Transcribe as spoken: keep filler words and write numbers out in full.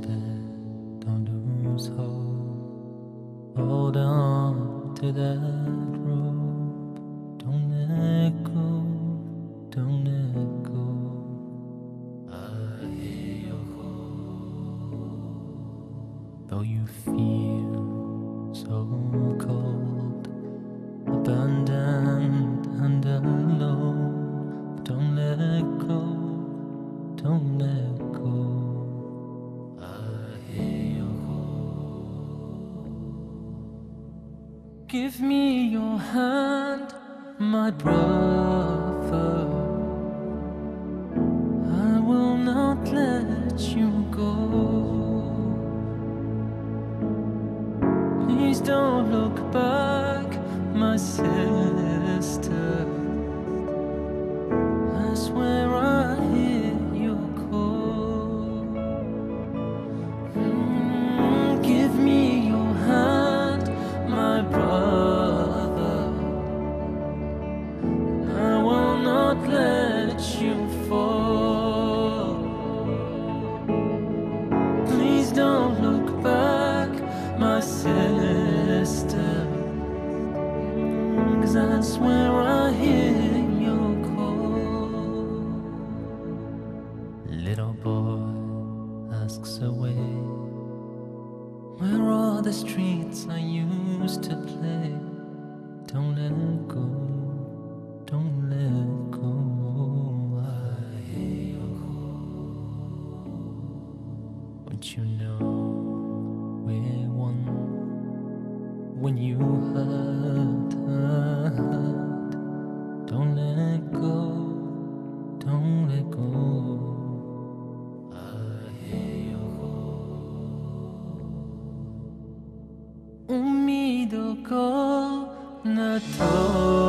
instead, don't lose hope. Hold on to that rope. Don't let go, don't let go. I hear your hope. Though you feel so cold, abandoned and alone, don't let go, don't let go. I hear your hope. Give me your hand, my brother. I will not let you go. Please don't look back, my sister. I swear I hear your call. Mm, give me your hand, my brother. I will not let you fall. Please don't look back, my sister. 'Cause I swear I hear your call. Little boy asks away, where are the streets I used to play? Don't let go, don't let go. I hear your call. Don't you know we're one? When you hurt, hurt, don't let go, don't let go. I hear your hope. Umido ko na to.